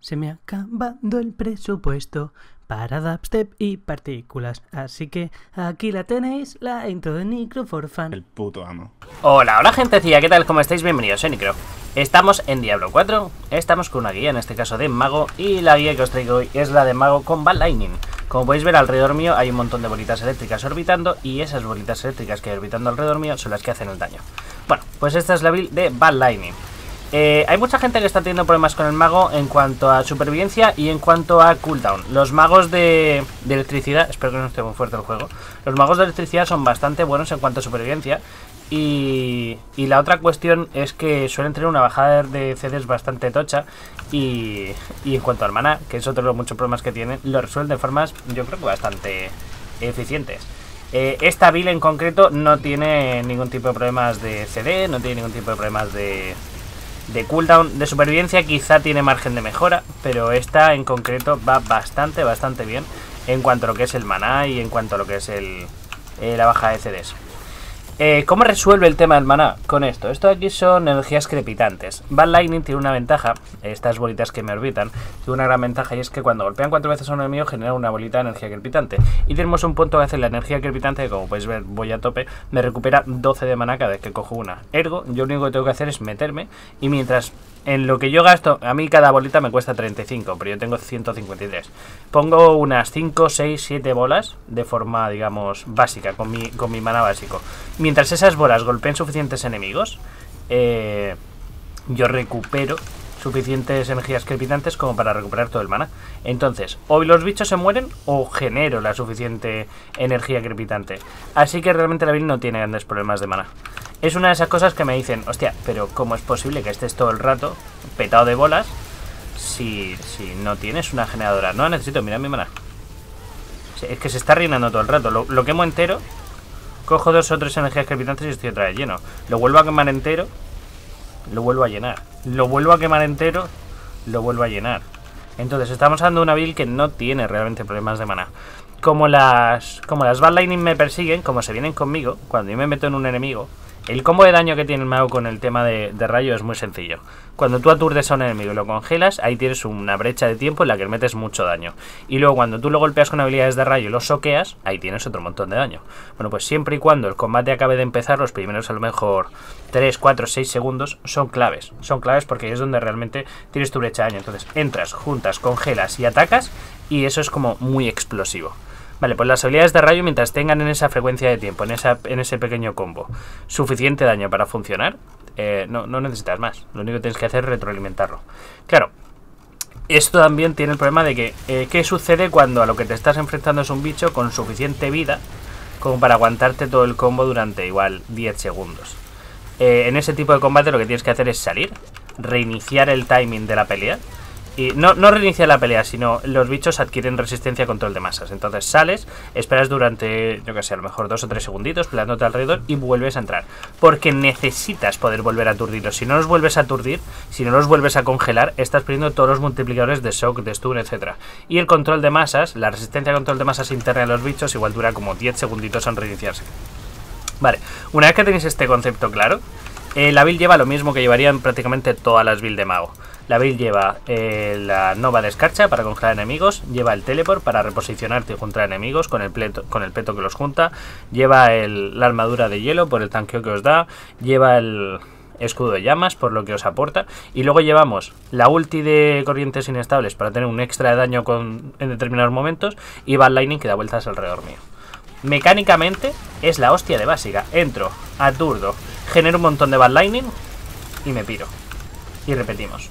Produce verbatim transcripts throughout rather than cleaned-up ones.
Se me ha acabado el presupuesto para dubstep y partículas. Así que aquí la tenéis, la intro de Nicro for Fun. El puto amo. Hola, hola gentecilla, ¿qué tal? ¿Cómo estáis? Bienvenidos, soy Nicro. Estamos en Diablo cuatro, estamos con una guía, en este caso de Mago, y la guía que os traigo hoy es la de Mago con Bad Lightning. Como podéis ver alrededor mío hay un montón de bolitas eléctricas orbitando, y esas bolitas eléctricas que hay orbitando alrededor mío son las que hacen el daño. Bueno, pues esta es la build de Bad Lightning. Eh, hay mucha gente que está teniendo problemas con el mago en cuanto a supervivencia y en cuanto a cooldown. Los magos de, de electricidad, espero que no esté muy fuerte el juego, los magos de electricidad son bastante buenos en cuanto a supervivencia. Y, y la otra cuestión es que suelen tener una bajada de C Ds bastante tocha. Y, y en cuanto al maná, que es otro de los muchos problemas que tienen, lo resuelven de formas, yo creo que bastante eficientes. Eh, esta build en concreto no tiene ningún tipo de problemas de C D, no tiene ningún tipo de problemas de... de cooldown. De supervivencia quizá tiene margen de mejora, pero esta en concreto va bastante, bastante bien en cuanto a lo que es el maná y en cuanto a lo que es el, eh, la baja de C Ds. Eh, ¿Cómo resuelve el tema del maná con esto? Esto aquí son energías crepitantes. Bad Lightning tiene una ventaja, estas bolitas que me orbitan, tiene una gran ventaja, y es que cuando golpean cuatro veces a un enemigo genera una bolita de energía crepitante. Y tenemos un punto que hace la energía crepitante, que como podéis ver voy a tope, me recupera doce de maná cada vez que cojo una. Ergo, yo lo único que tengo que hacer es meterme, y mientras en lo que yo gasto, a mí cada bolita me cuesta treinta y cinco, pero yo tengo ciento cincuenta y tres. Pongo unas cinco, seis, siete bolas de forma, digamos, básica, con mi, con mi maná básico. Mientras esas bolas golpeen suficientes enemigos, eh, yo recupero suficientes energías crepitantes como para recuperar todo el maná. Entonces, o los bichos se mueren o genero la suficiente energía crepitante. Así que realmente la build no tiene grandes problemas de maná. Es una de esas cosas que me dicen, hostia, pero ¿cómo es posible que estés todo el rato petado de bolas si, si no tienes una generadora? No necesito, mirad mi maná. Es que se está rellenando todo el rato. Lo, lo quemo entero, cojo dos o tres energías crepitantes y estoy otra vez lleno. Lo vuelvo a quemar entero, lo vuelvo a llenar. Lo vuelvo a quemar entero, lo vuelvo a llenar. Entonces estamos hablando de una build que no tiene realmente problemas de maná. Como las, como las Bad Lightning me persiguen, como se vienen conmigo, cuando yo me meto en un enemigo, el combo de daño que tiene el mago con el tema de, de rayo es muy sencillo. Cuando tú aturdes a un enemigo y lo congelas, ahí tienes una brecha de tiempo en la que le metes mucho daño. Y luego cuando tú lo golpeas con habilidades de rayo y lo soqueas, ahí tienes otro montón de daño. Bueno, pues siempre y cuando el combate acabe de empezar, los primeros a lo mejor tres, cuatro, seis segundos son claves. Son claves porque ahí es donde realmente tienes tu brecha de daño. Entonces entras, juntas, congelas y atacas, y eso es como muy explosivo. Vale, pues las habilidades de rayo, mientras tengan en esa frecuencia de tiempo, en, esa, en ese pequeño combo, suficiente daño para funcionar, eh, no, no necesitas más. Lo único que tienes que hacer es retroalimentarlo. Claro, esto también tiene el problema de que, eh, ¿qué sucede cuando a lo que te estás enfrentando es un bicho con suficiente vida como para aguantarte todo el combo durante igual diez segundos? Eh, en ese tipo de combate lo que tienes que hacer es salir, reiniciar el timing de la pelea. Y no, no reinicia la pelea, sino los bichos adquieren resistencia a control de masas. Entonces sales, esperas durante, yo que sé, a lo mejor dos o tres segunditos, peleándote alrededor, y vuelves a entrar. Porque necesitas poder volver a aturdirlos. Si no los vuelves a aturdir, si no los vuelves a congelar, estás perdiendo todos los multiplicadores de shock, de stun, etcétera. Y el control de masas, la resistencia a control de masas interna de los bichos, igual dura como diez segunditos en reiniciarse. Vale, una vez que tenéis este concepto claro, eh, la build lleva lo mismo que llevarían prácticamente todas las builds de mago. La build lleva eh, la nova de escarcha para congelar enemigos, lleva el teleport para reposicionarte y juntar enemigos con el, pleto, con el peto que los junta, lleva el, la armadura de hielo por el tanqueo que os da, lleva el escudo de llamas por lo que os aporta, y luego llevamos la ulti de corrientes inestables para tener un extra de daño con, en determinados momentos, y Bad Lightning que da vueltas alrededor mío. Mecánicamente es la hostia de básica. Entro, aturdo, genero un montón de Bad Lightning y me piro. Y repetimos.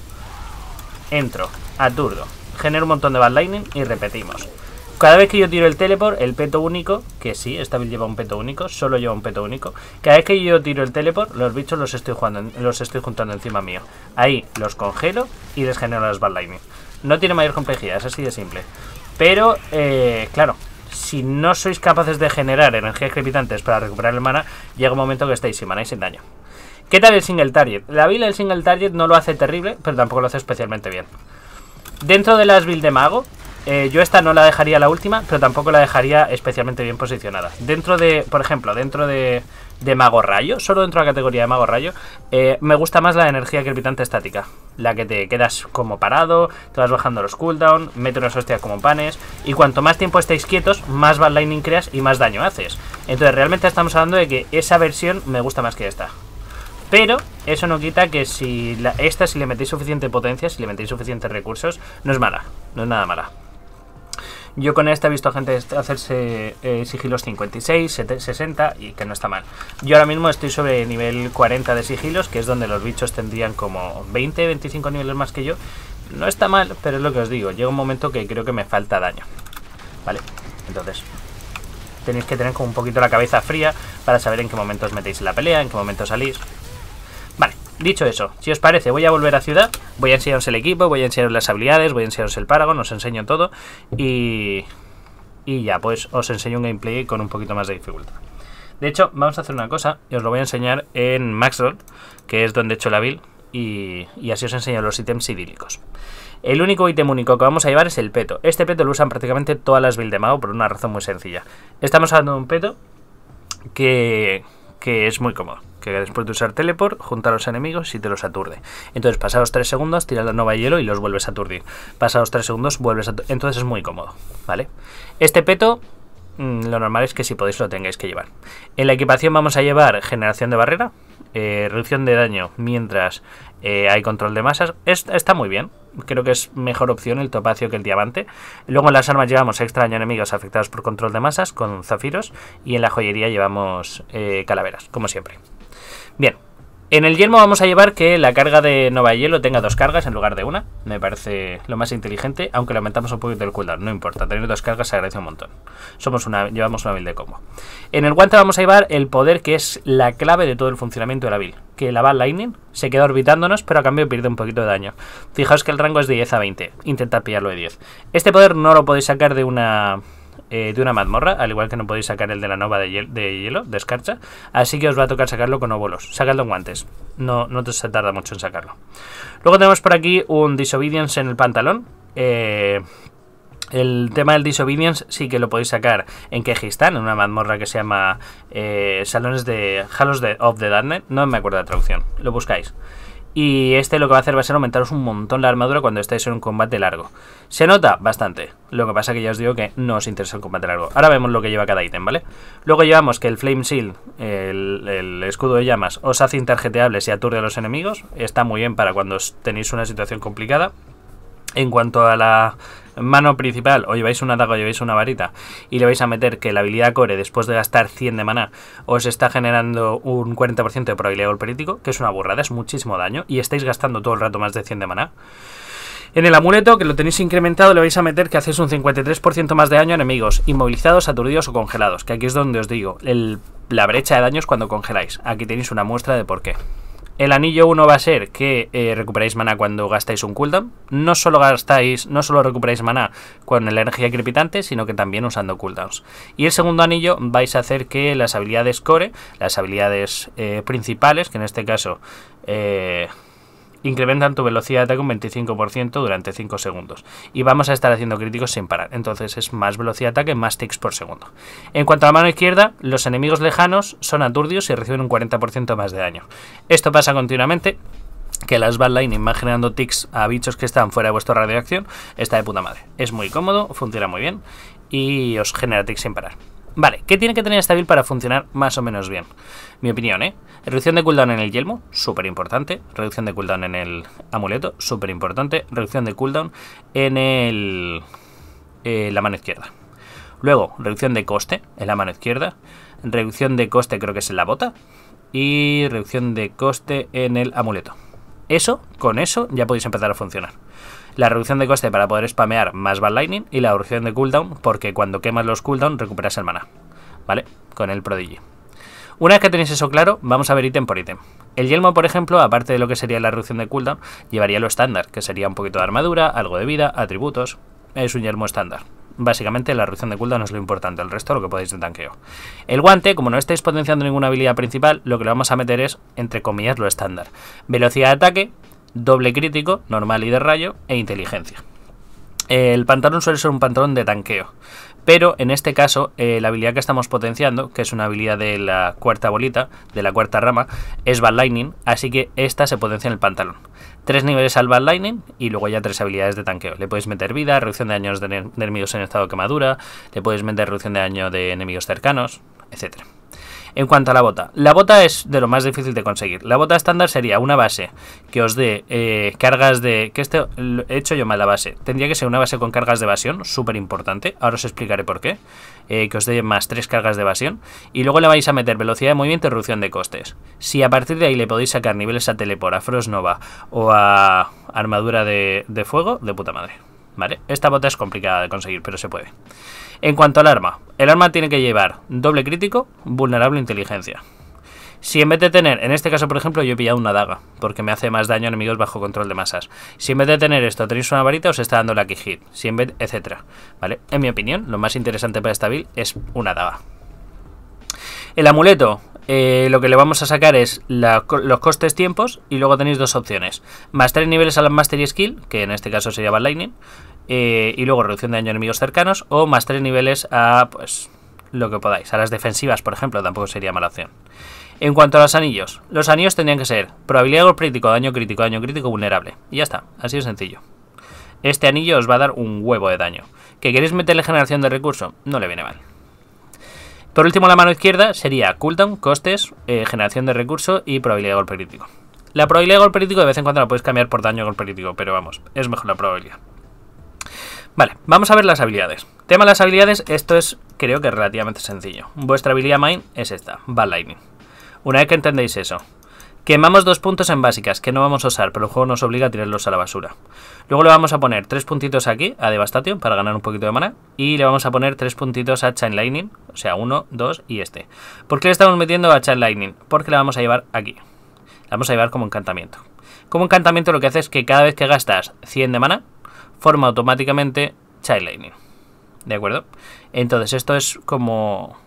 Entro, aturdo, genero un montón de Bad Lightning y repetimos. Cada vez que yo tiro el teleport, el peto único, que sí, esta build lleva un peto único, solo lleva un peto único. Cada vez que yo tiro el teleport, los bichos los estoy jugando, los estoy juntando encima mío. Ahí los congelo y les genero las Bad Lightning. No tiene mayor complejidad, es así de simple. Pero, eh, claro, si no sois capaces de generar energías crepitantes para recuperar el mana, llega un momento que estáis sin mana y sin daño. ¿Qué tal el single target? La build del single target no lo hace terrible, pero tampoco lo hace especialmente bien. Dentro de las builds de mago, Eh, yo esta no la dejaría la última, pero tampoco la dejaría especialmente bien posicionada. Dentro de, por ejemplo, dentro de, de Mago Rayo, solo dentro de la categoría de Mago Rayo, eh, me gusta más la energía crepitante estática. La que te quedas como parado, te vas bajando los cooldown, mete unas hostias como panes, y cuanto más tiempo estéis quietos, más Bad Lightning creas y más daño haces. Entonces realmente estamos hablando de que esa versión me gusta más que esta. Pero eso no quita que si la, esta, si le metéis suficiente potencia, si le metéis suficientes recursos, no es mala, no es nada mala. Yo con esta he visto a gente hacerse eh, sigilos cincuenta y seis, sesenta y que no está mal. Yo ahora mismo estoy sobre nivel cuarenta de sigilos, que es donde los bichos tendrían como veinte, veinticinco niveles más que yo. No está mal, pero es lo que os digo, llega un momento que creo que me falta daño. Vale, entonces tenéis que tener como un poquito la cabeza fría para saber en qué momento os metéis en la pelea, en qué momento salís. Vale, dicho eso, si os parece, voy a volver a ciudad, voy a enseñaros el equipo, voy a enseñaros las habilidades, voy a enseñaros el Paragon, os enseño todo y, y ya, pues os enseño un gameplay con un poquito más de dificultad. De hecho, vamos a hacer una cosa y os lo voy a enseñar en Maxroll, que es donde he hecho la build, y, y así os enseño los ítems idílicos. El único ítem único que vamos a llevar es el peto. Este peto lo usan prácticamente todas las builds de mago por una razón muy sencilla. Estamos hablando de un peto que, que es muy cómodo. Que después de usar teleport, junta a los enemigos y te los aturde. Entonces, pasados tres segundos, tiras la nova de hielo y los vuelves a aturdir. Pasados tres segundos, vuelves a aturdir. Entonces es muy cómodo, ¿vale? Este peto, mmm, lo normal es que si podéis lo tengáis que llevar. En la equipación vamos a llevar generación de barrera, eh, reducción de daño mientras eh, hay control de masas. Es, está muy bien. Creo que es mejor opción el topacio que el diamante. Luego en las armas llevamos extra daño a enemigos afectados por control de masas con zafiros. Y en la joyería llevamos eh, calaveras, como siempre. Bien, en el yelmo vamos a llevar que la carga de Nova de Hielo tenga dos cargas en lugar de una. Me parece lo más inteligente, aunque le aumentamos un poquito el cooldown, no importa, tener dos cargas se agradece un montón. Somos una, llevamos una build de combo. En el guante vamos a llevar el poder que es la clave de todo el funcionamiento de la build, que la Bad Lightning se queda orbitándonos, pero a cambio pierde un poquito de daño. Fijaos que el rango es de diez a veinte, intentad pillarlo de diez. Este poder no lo podéis sacar de una... Eh, de una mazmorra, al igual que no podéis sacar el de la nova de hielo, de, hielo, de escarcha, así que os va a tocar sacarlo con óvulos. Sacadlo en guantes, no, no se tarda mucho en sacarlo. Luego tenemos por aquí un Disobedience en el pantalón. eh, El tema del Disobedience sí que lo podéis sacar en Kejistán, en una mazmorra que se llama eh, Salones de Hallows of the Darknet, no me acuerdo de la traducción, lo buscáis. Y este lo que va a hacer va a ser aumentaros un montón la armadura cuando estéis en un combate largo. ¿Se nota? Bastante. Lo que pasa que ya os digo que no os interesa el combate largo. Ahora vemos lo que lleva cada ítem, ¿vale? Luego llevamos que el Flame Shield, el, el escudo de llamas, os hace interjeteables y aturde a los enemigos. Está muy bien para cuando tenéis una situación complicada. En cuanto a la mano principal, o lleváis una daga o lleváis una varita y le vais a meter que la habilidad core, después de gastar cien de maná, os está generando un cuarenta por ciento de probabilidad de golpe crítico, que es una burrada, es muchísimo daño, y estáis gastando todo el rato más de cien de maná. En el amuleto, que lo tenéis incrementado, le vais a meter que hacéis un cincuenta y tres por ciento más de daño a enemigos, inmovilizados, aturdidos o congelados, que aquí es donde os digo, el, la brecha de daños cuando congeláis. Aquí tenéis una muestra de por qué. El anillo uno va a ser que eh, recuperáis maná cuando gastáis un cooldown. No solo gastáis, no solo recuperáis maná con la energía crepitante, sino que también usando cooldowns. Y el segundo anillo vais a hacer que las habilidades core, las habilidades eh, principales, que en este caso eh, incrementan tu velocidad de ataque un veinticinco por ciento durante cinco segundos. Y vamos a estar haciendo críticos sin parar. Entonces es más velocidad de ataque, más ticks por segundo. En cuanto a la mano izquierda, los enemigos lejanos son aturdidos y reciben un cuarenta por ciento más de daño. Esto pasa continuamente, que las Bad Lightning van generando ticks a bichos que están fuera de vuestra radio de acción. Está de puta madre. Es muy cómodo, funciona muy bien y os genera ticks sin parar. Vale, ¿qué tiene que tener esta build para funcionar más o menos bien? Mi opinión, ¿eh? Reducción de cooldown en el yelmo, súper importante. Reducción de cooldown en el amuleto, súper importante. Reducción de cooldown en el eh, la mano izquierda. Luego, reducción de coste en la mano izquierda. Reducción de coste creo que es en la bota. Y reducción de coste en el amuleto. Eso, con eso, ya podéis empezar a funcionar. La reducción de coste para poder spamear más Bad Lightning y la reducción de cooldown porque cuando quemas los cooldown recuperas el maná, ¿vale? Con el Prodigy. Una vez que tenéis eso claro, vamos a ver ítem por ítem. El yelmo, por ejemplo, aparte de lo que sería la reducción de cooldown, llevaría lo estándar, que sería un poquito de armadura, algo de vida, atributos. Es un yelmo estándar. Básicamente la reducción de cooldown es lo importante, el resto lo que podéis de tanqueo. El guante, como no estáis potenciando ninguna habilidad principal, lo que le vamos a meter es, entre comillas, lo estándar. Velocidad de ataque, doble crítico, normal y de rayo, e inteligencia. Eh, el pantalón suele ser un pantalón de tanqueo. Pero en este caso, eh, la habilidad que estamos potenciando, que es una habilidad de la cuarta bolita, de la cuarta rama, es Bad Lightning, así que esta se potencia en el pantalón. Tres niveles al Bad Lightning y luego ya tres habilidades de tanqueo. Le puedes meter vida, reducción de daños de, de enemigos en estado de quemadura, le puedes meter reducción de daño de enemigos cercanos, etcétera. En cuanto a la bota, la bota es de lo más difícil de conseguir. La bota estándar sería una base que os dé eh, cargas de... que este he hecho yo mal la base. Tendría que ser una base con cargas de evasión, súper importante. Ahora os explicaré por qué. Eh, que os dé más tres cargas de evasión. Y luego le vais a meter velocidad de movimiento y reducción de costes. Si a partir de ahí le podéis sacar niveles a Teleport, a Frost Nova o a armadura de, de fuego, de puta madre. ¿Vale? Esta bota es complicada de conseguir, pero se puede. En cuanto al arma, el arma tiene que llevar doble crítico, vulnerable inteligencia. Si en vez de tener, en este caso por ejemplo yo he pillado una daga, porque me hace más daño a enemigos bajo control de masas. Si en vez de tener esto tenéis una varita, os está dando la key hit, si en vez, etcétera. ¿Vale? En mi opinión, lo más interesante para esta build es una daga. El amuleto, eh, lo que le vamos a sacar es la, los costes tiempos y luego tenéis dos opciones. Más tres niveles a la Mastery Skill, que en este caso sería Bad Lightning, eh, y luego reducción de daño a enemigos cercanos, o más tres niveles a, pues, lo que podáis. A las defensivas, por ejemplo, tampoco sería mala opción. En cuanto a los anillos, los anillos tendrían que ser probabilidad de golpe crítico, daño crítico, daño crítico, vulnerable. Y ya está, así de sencillo. Este anillo os va a dar un huevo de daño. ¿Que queréis meterle generación de recurso? No le viene mal. Por último, la mano izquierda sería cooldown, costes, eh, generación de recurso y probabilidad de golpe crítico. La probabilidad de golpe crítico de vez en cuando la puedes cambiar por daño de golpe crítico, pero vamos, es mejor la probabilidad. Vale, vamos a ver las habilidades. Tema de las habilidades, esto es, creo que relativamente sencillo. Vuestra habilidad main es esta, Bad Lightning. Una vez que entendéis eso, quemamos dos puntos en básicas, que no vamos a usar, pero el juego nos obliga a tirarlos a la basura. Luego le vamos a poner tres puntitos aquí, a Devastation, para ganar un poquito de mana. Y le vamos a poner tres puntitos a Chain Lightning, o sea, uno, dos y este. ¿Por qué le estamos metiendo a Chain Lightning? Porque la vamos a llevar aquí. La vamos a llevar como encantamiento. Como encantamiento lo que hace es que cada vez que gastas cien de mana, forma automáticamente Chain Lightning. ¿De acuerdo? Entonces esto es como...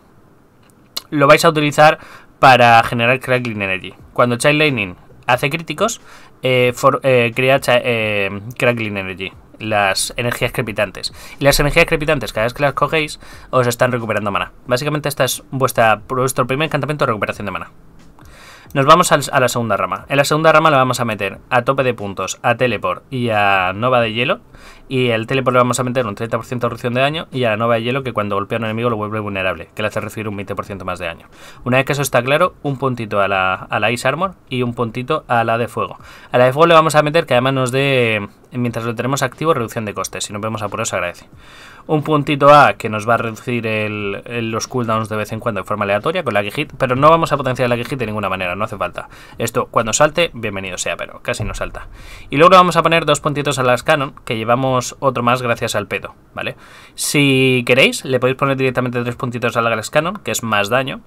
lo vais a utilizar para generar Crackling Energy. Cuando Chain Lightning hace críticos, eh, for, eh, crea eh, Crackling Energy, las energías crepitantes. Y las energías crepitantes, cada vez que las cogéis, os están recuperando mana. Básicamente esta es vuestra, vuestro primer encantamiento de recuperación de mana. Nos vamos al, a la segunda rama. En la segunda rama le vamos a meter a tope de puntos a Teleport y a Nova de Hielo. Y al Teleport le vamos a meter un treinta por ciento de reducción de daño. Y a la Nova de Hielo, que cuando golpea a un enemigo lo vuelve vulnerable, que le hace recibir un veinte por ciento más de daño. Una vez que eso está claro, un puntito a la, a la Ice Armor y un puntito a la de Fuego. A la de Fuego le vamos a meter que además nos dé, mientras lo tenemos activo, reducción de costes. Si nos vemos apurados se agradece. Un puntito A que nos va a reducir el, el, los cooldowns de vez en cuando de forma aleatoria con la key hit, pero no vamos a potenciar la key hit de ninguna manera, no hace falta. Esto cuando salte, bienvenido sea, pero casi no salta. Y luego le vamos a poner dos puntitos a las Cannon, que llevamos otro más gracias al peto, ¿vale? Si queréis, le podéis poner directamente tres puntitos a la Glass Cannon, que es más daño.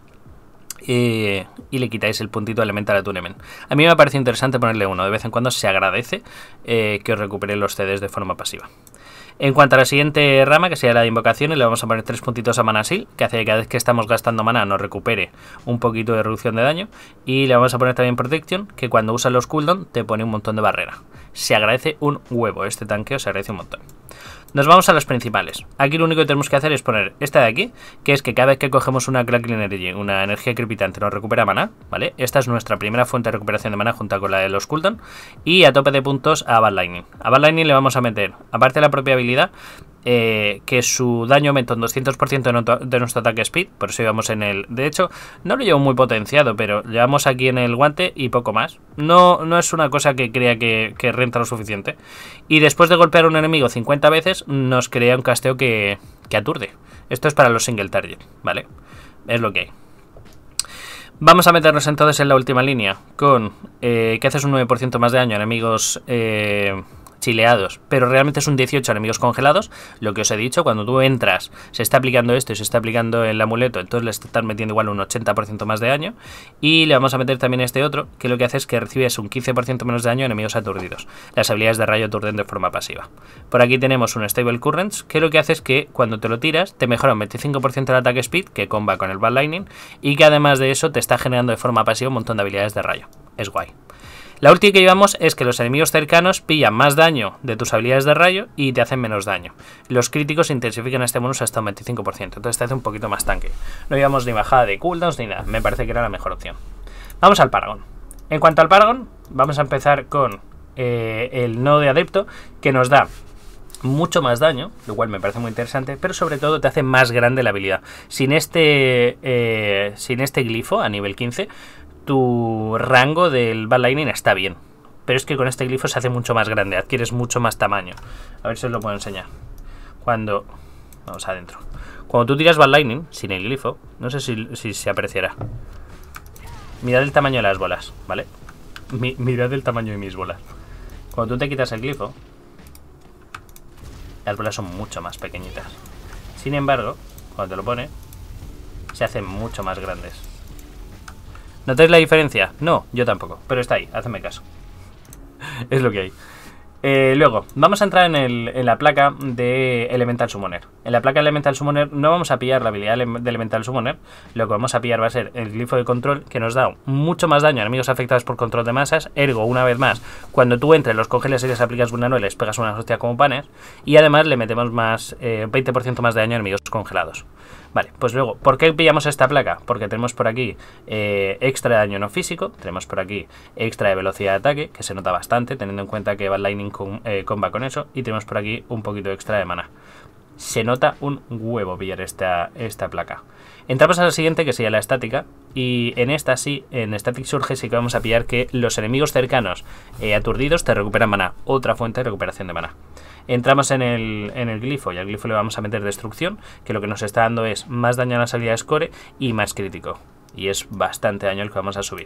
Y, y le quitáis el puntito Elemental Attunement. A mí me parece interesante ponerle uno. De vez en cuando se agradece eh, que os recupere los C Ds de forma pasiva. En cuanto a la siguiente rama, que sería la de invocaciones, le vamos a poner tres puntitos a Manasil, que hace que cada vez que estamos gastando mana nos recupere un poquito de reducción de daño. Y le vamos a poner también Protection, que cuando usas los cooldown te pone un montón de barrera. Se agradece un huevo, este tanqueo se agradece un montón. Nos vamos a las principales. Aquí lo único que tenemos que hacer es poner esta de aquí, que es que cada vez que cogemos una Crackling Energy, una energía crepitante, nos recupera mana, ¿vale? Esta es nuestra primera fuente de recuperación de mana junto con la de los cooldown. Y a tope de puntos a Bad Lightning. A Bad Lightning le vamos a meter, aparte de la propia habilidad, eh, que su daño aumenta un doscientos por ciento de, de nuestro ataque speed. Por eso llevamos en el... De hecho, no lo llevo muy potenciado, pero llevamos aquí en el guante y poco más. No, no es una cosa que crea que, que renta lo suficiente. Y después de golpear a un enemigo cincuenta veces, nos crea un casteo que, que aturde. Esto es para los single target, ¿vale? Es lo que hay. Vamos a meternos entonces en la última línea con eh, que haces un nueve por ciento más de daño a enemigos eh, chileados, pero realmente es un dieciocho a enemigos congelados. Lo que os he dicho, cuando tú entras, se está aplicando esto y se está aplicando el amuleto, entonces le están metiendo igual un ochenta por ciento más de daño. Y le vamos a meter también este otro, que lo que hace es que recibes un quince por ciento menos de daño a enemigos aturdidos. Las habilidades de rayo aturden de forma pasiva. Por aquí tenemos un Stable Currents, que lo que hace es que cuando te lo tiras, te mejora un veinticinco por ciento el ataque speed, que comba con el Bad Lightning, y que además de eso te está generando de forma pasiva un montón de habilidades de rayo. Es guay. La ulti que llevamos es que los enemigos cercanos pillan más daño de tus habilidades de rayo y te hacen menos daño. Los críticos intensifican este bonus hasta un veinticinco por ciento, entonces te hace un poquito más tanque. No llevamos ni bajada de cooldowns ni nada, me parece que era la mejor opción. Vamos al Paragon. En cuanto al Paragon, vamos a empezar con eh, el nodo de adepto, que nos da mucho más daño, lo cual me parece muy interesante, pero sobre todo te hace más grande la habilidad. Sin este, eh, sin este glifo a nivel quince, tu rango del Bad Lightning está bien, pero es que con este glifo se hace mucho más grande, adquieres mucho más tamaño. A ver si os lo puedo enseñar. Cuando... Vamos adentro. Cuando tú tiras Bad Lightning sin el glifo, no sé si, si se apreciará. Mirad el tamaño de las bolas, ¿vale? Mi, mirad el tamaño de mis bolas. Cuando tú te quitas el glifo, las bolas son mucho más pequeñitas. Sin embargo, cuando te lo pone, se hacen mucho más grandes. ¿Notáis la diferencia? No, yo tampoco, pero está ahí, hacedme caso. Es lo que hay. Eh, luego, vamos a entrar en, el, en la placa de Elemental Summoner. En la placa de Elemental Summoner no vamos a pillar la habilidad de Elemental Summoner. Lo que vamos a pillar va a ser el glifo de control, que nos da mucho más daño a enemigos afectados por control de masas. Ergo, una vez más, cuando tú entres, los congeles y les aplicas vulnerable, les pegas una hostia como panes. Y además le metemos más eh, veinte por ciento más de daño a enemigos congelados. Vale, pues luego, ¿por qué pillamos esta placa? Porque tenemos por aquí eh, extra de daño no físico, tenemos por aquí extra de velocidad de ataque, que se nota bastante, teniendo en cuenta que Bad Lightning con, eh, comba con eso, y tenemos por aquí un poquito extra de mana. Se nota un huevo pillar esta, esta placa. Entramos a la siguiente, que sería la estática, y en esta sí, en Static Surge sí que vamos a pillar que los enemigos cercanos eh, aturdidos te recuperan mana, otra fuente de recuperación de mana. Entramos en el, en el glifo y al glifo le vamos a meter destrucción, que lo que nos está dando es más daño a las habilidades core y más crítico. Y es bastante daño el que vamos a subir.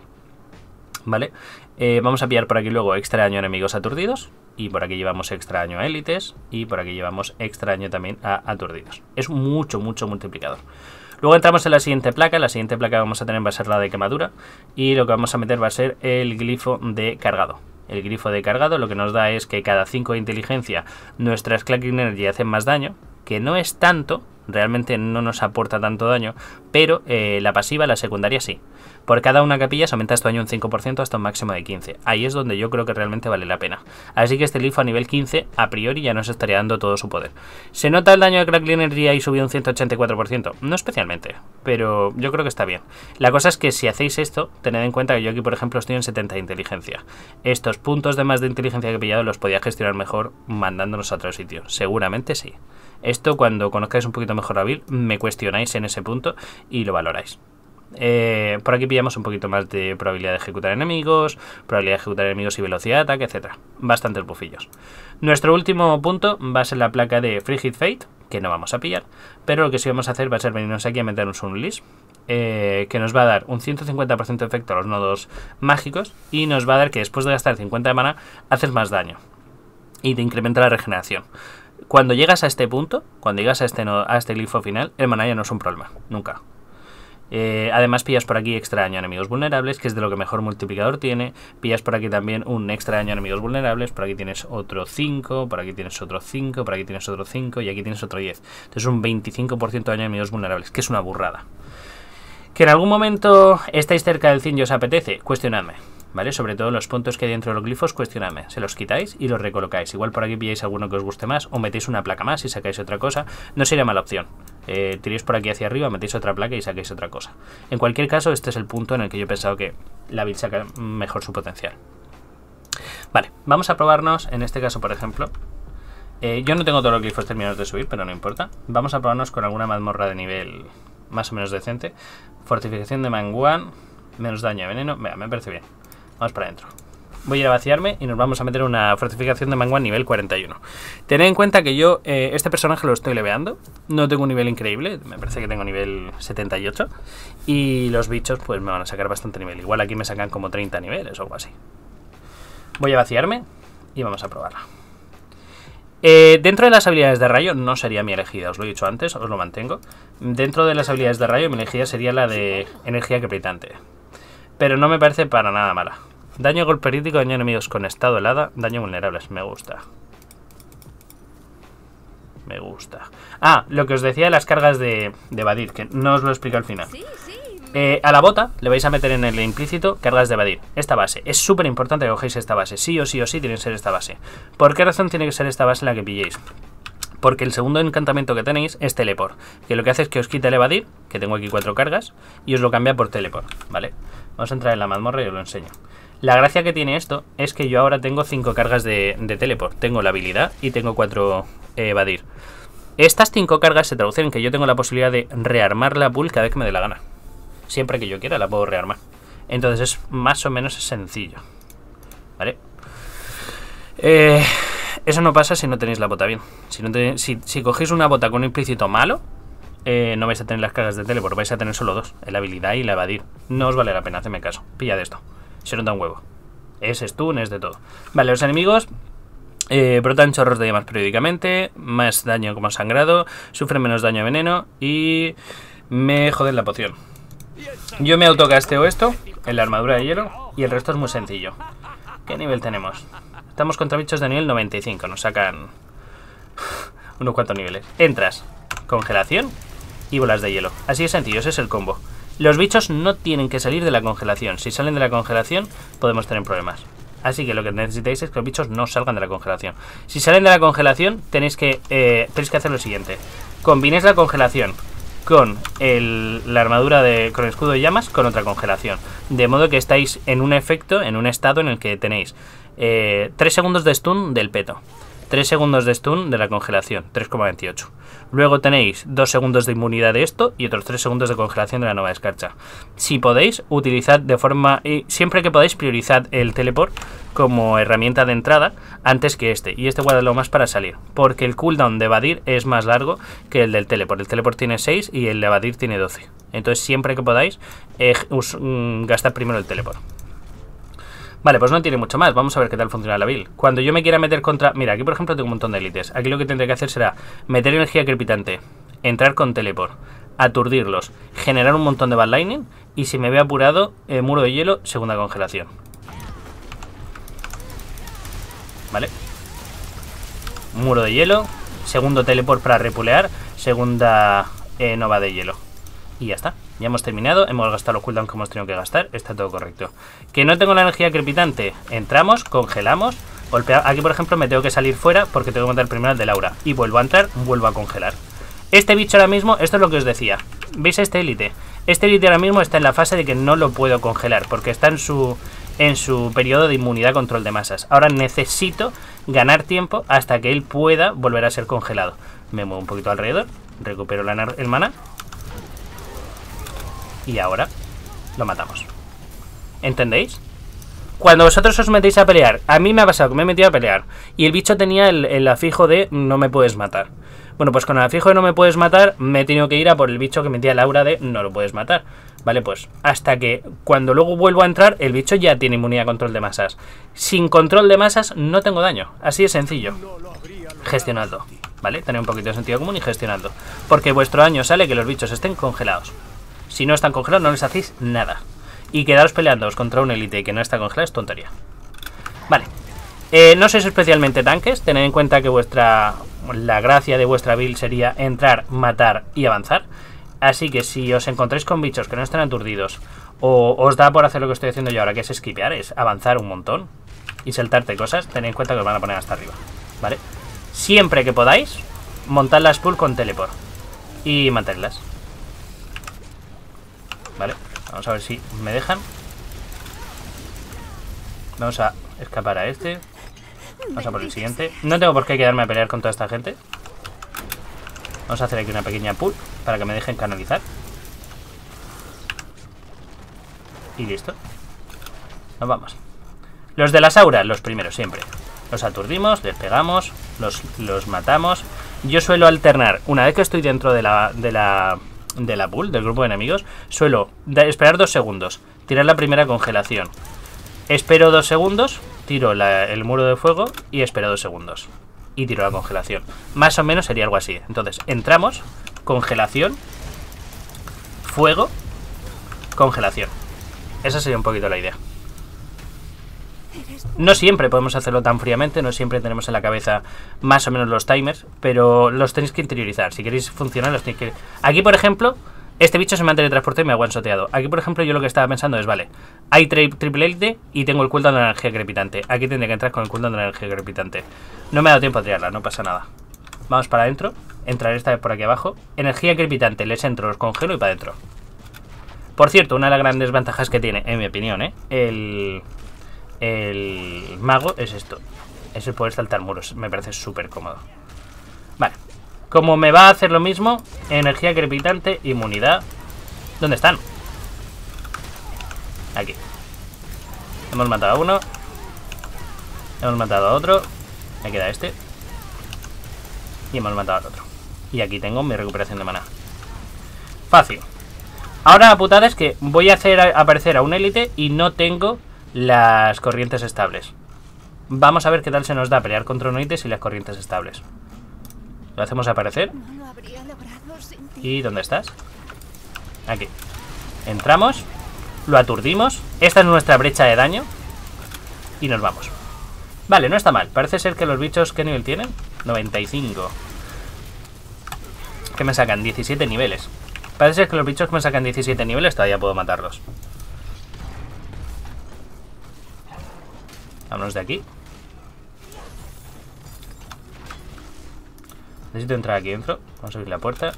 ¿Vale? Eh, vamos a pillar por aquí luego extra daño a enemigos aturdidos. Y por aquí llevamos extra daño a élites. Y por aquí llevamos extra daño también a aturdidos. Es mucho, mucho multiplicador. Luego entramos en la siguiente placa. La siguiente placa que vamos a tener va a ser la de quemadura. Y lo que vamos a meter va a ser el glifo de cargado. El grifo de cargado lo que nos da es que cada cinco de inteligencia nuestras Clacking Energy hacen más daño, que no es tanto, realmente no nos aporta tanto daño, pero eh, la pasiva, la secundaria sí. Por cada una capilla se aumenta tu daño un cinco por ciento hasta un máximo de quince. Ahí es donde yo creo que realmente vale la pena. Así que este glifo a nivel quince, a priori ya nos estaría dando todo su poder. ¿Se nota el daño de Crackling Energy ahí subido un ciento ochenta y cuatro por ciento? No especialmente, pero yo creo que está bien. La cosa es que si hacéis esto, tened en cuenta que yo aquí, por ejemplo, estoy en setenta de inteligencia. Estos puntos de más de inteligencia que he pillado los podía gestionar mejor mandándolos a otro sitio. Seguramente sí. Esto, cuando conozcáis un poquito mejor la build, me cuestionáis en ese punto y lo valoráis. Eh, por aquí pillamos un poquito más de probabilidad de ejecutar enemigos, probabilidad de ejecutar enemigos y velocidad de ataque, etcétera. Bastantes bufillos. Nuestro último punto va a ser la placa de Frigid Fate, que no vamos a pillar, pero lo que sí vamos a hacer va a ser venirnos aquí a meternos un list, eh, que nos va a dar un ciento cincuenta por ciento de efecto a los nodos mágicos y nos va a dar que después de gastar cincuenta de mana haces más daño y te incrementa la regeneración. Cuando llegas a este punto, cuando llegas a este, nodo, a este glifo final, el mana ya no es un problema, nunca. Eh, además pillas por aquí extra daño a enemigos vulnerables, que es de lo que mejor multiplicador tiene. Pillas por aquí también un extra daño a enemigos vulnerables. Por aquí tienes otro cinco, por aquí tienes otro cinco, por aquí tienes otro cinco y aquí tienes otro diez. Entonces un veinticinco por ciento de daño a enemigos vulnerables, que es una burrada. Que en algún momento estáis cerca del cien y os apetece, cuestionadme, ¿vale? Sobre todo los puntos que hay dentro de los glifos, cuestionadme. Se los quitáis y los recolocáis. Igual por aquí pilláis alguno que os guste más o metéis una placa más y sacáis otra cosa. No sería mala opción. Eh, tiréis por aquí hacia arriba, metéis otra placa y sacáis otra cosa. En cualquier caso, este es el punto en el que yo he pensado que la build saca mejor su potencial. Vale, vamos a probarnos, en este caso, por ejemplo, eh, yo no tengo todos los glifos terminados de subir, pero no importa. Vamos a probarnos con alguna mazmorra de nivel más o menos decente. Fortificación de Manguan, menos daño de veneno. Venga, me parece bien. Vamos para adentro. Voy a ir a vaciarme y nos vamos a meter una fortificación de Manguan nivel cuarenta y uno. Tened en cuenta que yo eh, este personaje lo estoy leveando. No tengo un nivel increíble, me parece que tengo nivel setenta y ocho. Y los bichos pues me van a sacar bastante nivel. Igual aquí me sacan como treinta niveles o algo así. Voy a vaciarme y vamos a probarla. Eh, dentro de las habilidades de rayo no sería mi elegida, os lo he dicho antes, os lo mantengo. Dentro de las habilidades de rayo mi elegida sería la de energía crepitante. Pero no me parece para nada mala. Daño golpe crítico, daño a enemigos con estado helada, daño vulnerables, me gusta. Me gusta. Ah, lo que os decía de las cargas de, de Badit, que no os lo explico al final. Eh, a la bota le vais a meter en el implícito cargas de evadir. Esta base. Es súper importante que cogéis esta base. Sí o sí o sí tiene que ser esta base. ¿Por qué razón tiene que ser esta base la que pilléis? Porque el segundo encantamiento que tenéis es teleport. Que lo que hace es que os quita el evadir, que tengo aquí cuatro cargas, y os lo cambia por teleport, ¿vale? Vamos a entrar en la mazmorra y os lo enseño. La gracia que tiene esto es que yo ahora tengo cinco cargas de, de teleport. Tengo la habilidad y tengo cuatro eh, evadir. Estas cinco cargas se traducen en que yo tengo la posibilidad de rearmar la pool cada vez que me dé la gana. Siempre que yo quiera la puedo rearmar. Entonces es más o menos sencillo, ¿vale? Eh, eso no pasa si no tenéis la bota bien. Si, no te, si, si cogéis una bota con un implícito malo, eh, no vais a tener las cargas de teleport. Vais a tener solo dos, la habilidad y la evadir. No os vale la pena, hacedme caso. Pilla de esto. Se nota un huevo. Es stun, es de todo. Vale, los enemigos eh, brotan chorros de llamas periódicamente. Más daño como sangrado. Sufren menos daño de veneno. Y me joden la poción. Yo me autocasteo esto en la armadura de hielo. Y el resto es muy sencillo. ¿Qué nivel tenemos? Estamos contra bichos de nivel noventa y cinco. Nos sacan unos cuantos niveles. Entras, congelación y bolas de hielo. Así de sencillo, ese es el combo. Los bichos no tienen que salir de la congelación. Si salen de la congelación podemos tener problemas. Así que lo que necesitáis es que los bichos no salgan de la congelación. Si salen de la congelación tenéis que, eh, tenéis que hacer lo siguiente. Combinéis la congelación con el, la armadura de, con el escudo de llamas con otra congelación. De modo que estáis en un efecto, en un estado en el que tenéis eh, tres segundos de stun del peto. tres segundos de stun de la congelación, tres coma veintiocho. Luego tenéis dos segundos de inmunidad de esto y otros tres segundos de congelación de la nueva escarcha. Si podéis, utilizad de forma... Y siempre que podáis, priorizad el teleport como herramienta de entrada antes que este. Y este guardadlo más para salir, porque el cooldown de evadir es más largo que el del teleport. El teleport tiene seis y el de evadir tiene doce. Entonces siempre que podáis, eh, us, mm, gastad primero el teleport. Vale, pues no tiene mucho más. Vamos a ver qué tal funciona la build. Cuando yo me quiera meter contra... Mira, aquí por ejemplo tengo un montón de élites. Aquí lo que tendré que hacer será meter energía crepitante, entrar con teleport, aturdirlos, generar un montón de bad lightning y si me ve apurado, eh, muro de hielo, segunda congelación. Vale. Muro de hielo, segundo teleport para repulear, segunda eh, nova de hielo. Y ya está. Ya hemos terminado, hemos gastado los cooldowns que hemos tenido que gastar, está todo correcto. Que no tengo la energía crepitante, entramos, congelamos, golpeamos. Aquí por ejemplo me tengo que salir fuera porque tengo que matar primero al de Laura. Y vuelvo a entrar, vuelvo a congelar. Este bicho ahora mismo, esto es lo que os decía. ¿Veis este élite? Este élite ahora mismo está en la fase de que no lo puedo congelar porque está en su, en su periodo de inmunidad control de masas. Ahora necesito ganar tiempo hasta que él pueda volver a ser congelado. Me muevo un poquito alrededor, recupero la, el maná. Y ahora lo matamos. ¿Entendéis? Cuando vosotros os metéis a pelear, a mí me ha pasado que me he metido a pelear y el bicho tenía el, el afijo de no me puedes matar. Bueno, pues con el afijo de no me puedes matar me he tenido que ir a por el bicho que metía el aura de no lo puedes matar. Vale, pues hasta que cuando luego vuelvo a entrar el bicho ya tiene inmunidad a control de masas. Sin control de masas no tengo daño. Así de sencillo. Gestionadlo, ¿vale? Tener un poquito de sentido común y gestionadlo. Porque vuestro daño sale que los bichos estén congelados. Si no están congelados no les hacéis nada. Y quedaros peleándoos contra un élite que no está congelado es tontería. Vale. Eh, no sois especialmente tanques. Tened en cuenta que vuestra la gracia de vuestra build sería entrar, matar y avanzar. Así que si os encontráis con bichos que no están aturdidos o os da por hacer lo que estoy haciendo yo ahora, que es esquipear, es avanzar un montón y saltarte cosas, tened en cuenta que os van a poner hasta arriba. Vale. Siempre que podáis, montad las pool con teleport y mantenerlas. Vale, vamos a ver si me dejan. Vamos a escapar a este. Vamos a por el siguiente. No tengo por qué quedarme a pelear con toda esta gente. Vamos a hacer aquí una pequeña pool para que me dejen canalizar. Y listo. Nos vamos. Los de las auras, los primeros siempre. Los aturdimos, les pegamos, los, los matamos. Yo suelo alternar, una vez que estoy dentro de la... De la de la pool, del grupo de enemigos, suelo esperar dos segundos, tirar la primera congelación, espero dos segundos, tiro la, el muro de fuego y espero dos segundos y tiro la congelación. Más o menos sería algo así. Entonces entramos, congelación, fuego, congelación. Esa sería un poquito la idea. No siempre podemos hacerlo tan fríamente, no siempre tenemos en la cabeza más o menos los timers, pero los tenéis que interiorizar. Si queréis funcionar, los tenéis que... Aquí, por ejemplo, Este bicho se me ha teletransportado y me ha one-shoteado. Aquí, por ejemplo, yo lo que estaba pensando es, vale, hay tri triple élite y tengo el cooldown de la energía crepitante. Aquí tendría que entrar con el cooldown de la energía crepitante. No me ha dado tiempo a tirarla, no pasa nada. Vamos para adentro. Entraré esta vez por aquí abajo. Energía crepitante, les entro, los congelo y para adentro. Por cierto, una de las grandes ventajas que tiene, en mi opinión, ¿eh? El, el mago es esto. Es el poder saltar muros. Me parece súper cómodo. Vale. Como me va a hacer lo mismo, energía crepitante, inmunidad. ¿Dónde están? Aquí. Hemos matado a uno. Hemos matado a otro. Me queda este. Y hemos matado al otro. Y aquí tengo mi recuperación de maná. Fácil. Ahora la putada es que voy a hacer aparecer a un élite y no tengo las corrientes estables. Vamos a ver qué tal se nos da pelear contra un élite sin las corrientes estables. Lo hacemos aparecer. ¿Y dónde estás? Aquí. Entramos. Lo aturdimos. Esta es nuestra brecha de daño. Y nos vamos. Vale, no está mal. Parece ser que los bichos, ¿qué nivel tienen? noventa y cinco. ¿Qué me sacan? diecisiete niveles. Parece ser que los bichos que me sacan diecisiete niveles todavía puedo matarlos. Vámonos de aquí. Necesito entrar aquí dentro. Vamos a abrir la puerta.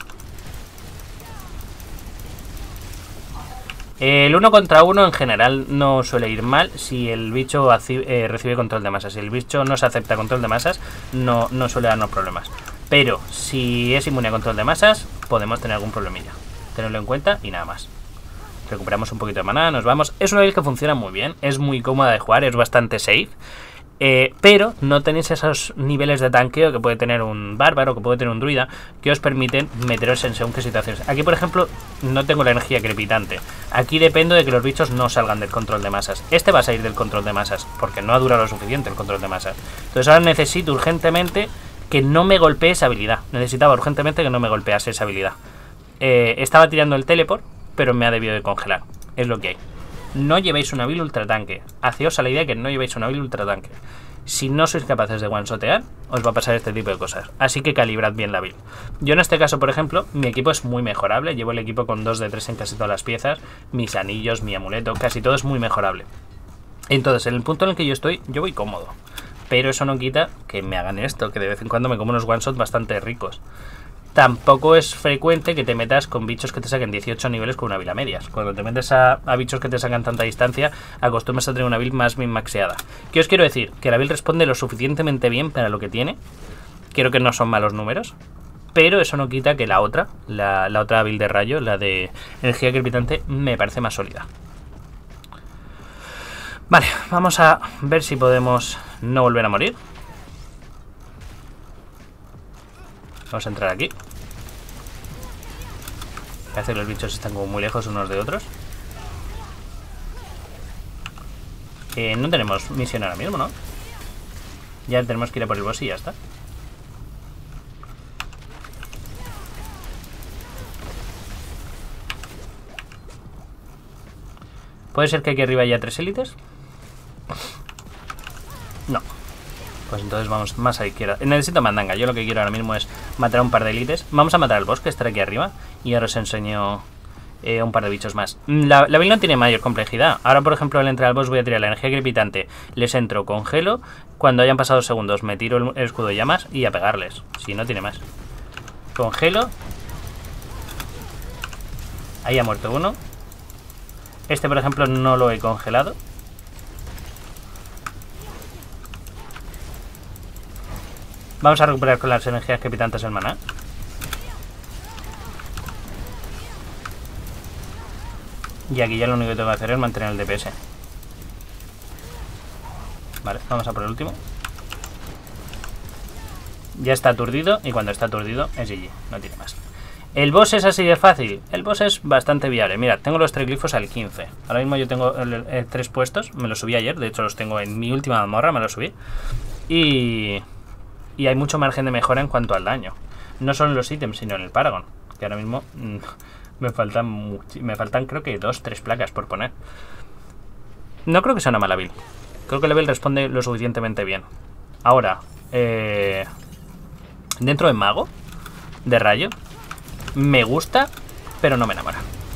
El uno contra uno en general no suele ir mal si el bicho eh, recibe control de masas. Si el bicho no se acepta control de masas, no, no suele darnos problemas. Pero si es inmune a control de masas, podemos tener algún problemilla. Tenerlo en cuenta y nada más. Recuperamos un poquito de maná, nos vamos. Es una build que funciona muy bien, es muy cómoda de jugar, es bastante safe. Eh, pero no tenéis esos niveles de tanqueo que puede tener un bárbaro, que puede tener un druida, que os permiten meteros en según qué situaciones. Aquí, por ejemplo, no tengo la energía crepitante. Aquí dependo de que los bichos no salgan del control de masas. Este va a salir del control de masas, porque no ha durado lo suficiente el control de masas. Entonces ahora necesito urgentemente que no me golpee esa habilidad. Necesitaba urgentemente que no me golpease esa habilidad. Eh, estaba tirando el teleport, pero me ha debido de congelar. Es lo que hay. No llevéis una build ultra tanque. Haceos a la idea que no llevéis una build ultra tanque. Si no sois capaces de one-shotear, os va a pasar este tipo de cosas. Así que calibrad bien la build. Yo en este caso, por ejemplo, mi equipo es muy mejorable. Llevo el equipo con dos de tres en casi todas las piezas. Mis anillos, mi amuleto, casi todo es muy mejorable. Entonces, en el punto en el que yo estoy, yo voy cómodo. Pero eso no quita que me hagan esto, que de vez en cuando me como unos one-shots bastante ricos. Tampoco es frecuente que te metas con bichos que te saquen dieciocho niveles con una build a medias. Cuando te metes a, a bichos que te sacan tanta distancia, acostumbras a tener una build más min-maxeada. ¿Qué os quiero decir? Que la build responde lo suficientemente bien para lo que tiene. Creo que no son malos números. Pero eso no quita que la otra, la, la otra build de rayo, la de energía crepitante, me parece más sólida. Vale, vamos a ver si podemos no volver a morir. Vamos a entrar aquí. Parece que los bichos están como muy lejos unos de otros. Eh, no tenemos misión ahora mismo, ¿no? Ya tenemos que ir a por el boss y ya está. ¿Puede ser que aquí arriba haya tres élites? No. Pues entonces vamos más a la izquierda. Necesito mandanga. Yo lo que quiero ahora mismo es matar a un par de élites. Vamos a matar al boss que está aquí arriba. Y ahora os enseño eh, un par de bichos más. La, la build no tiene mayor complejidad. Ahora, por ejemplo, al entrar al boss voy a tirar la energía crepitante. Les entro, congelo. Cuando hayan pasado segundos me tiro el, el escudo de llamas y a pegarles. Si no tiene más. Congelo. Ahí ha muerto uno. Este, por ejemplo, no lo he congelado. Vamos a recuperar con las energías crepitantes el maná. Y aquí ya lo único que tengo que hacer es mantener el D P S. Vale, vamos a por el último. Ya está aturdido. Y cuando está aturdido es G G, no tiene más. ¿El boss es así de fácil? El boss es bastante viable. Mira, tengo los tres glifos al quince. Ahora mismo yo tengo el, el, tres puestos. Me los subí ayer, de hecho los tengo en mi última mazmorra, me los subí. Y... Y hay mucho margen de mejora en cuanto al daño. No solo en los ítems, sino en el Paragon. Que ahora mismo mmm, me faltan me faltan creo que dos, tres placas por poner. No creo que sea una mala build. Creo que el level responde lo suficientemente bien. Ahora, eh, dentro de mago, de rayo, me gusta pero no me enamora.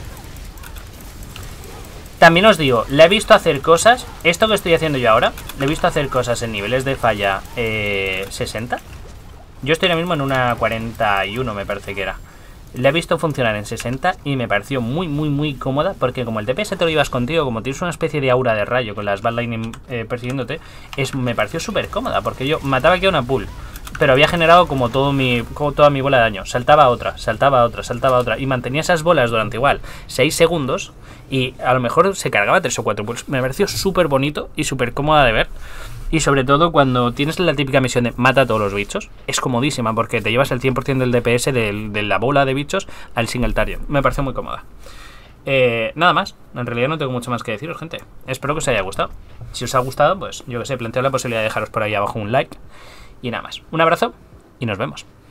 También os digo, le he visto hacer cosas, esto que estoy haciendo yo ahora, le he visto hacer cosas en niveles de falla eh, sesenta. Yo estoy ahora mismo en una cuarenta y uno, me parece que era. Le he visto funcionar en sesenta y me pareció muy, muy, muy cómoda, porque como el D P S te lo llevas contigo, como tienes una especie de aura de rayo con las Bad Lightning eh, persiguiéndote, es, me pareció súper cómoda, porque yo mataba aquí a una pool, pero había generado como, todo mi, como toda mi bola de daño. Saltaba a otra, saltaba a otra, saltaba a otra, y mantenía esas bolas durante igual seis segundos, y a lo mejor se cargaba tres o cuatro pools. Me pareció súper bonito y súper cómoda de ver. Y sobre todo cuando tienes la típica misión de mata a todos los bichos, es comodísima porque te llevas el cien por ciento del D P S de, de la bola de bichos al single target. Me pareció muy cómoda. Eh, nada más, en realidad no tengo mucho más que deciros, gente. Espero que os haya gustado. Si os ha gustado, pues yo que sé, planteo la posibilidad de dejaros por ahí abajo un like. Y nada más, un abrazo y nos vemos.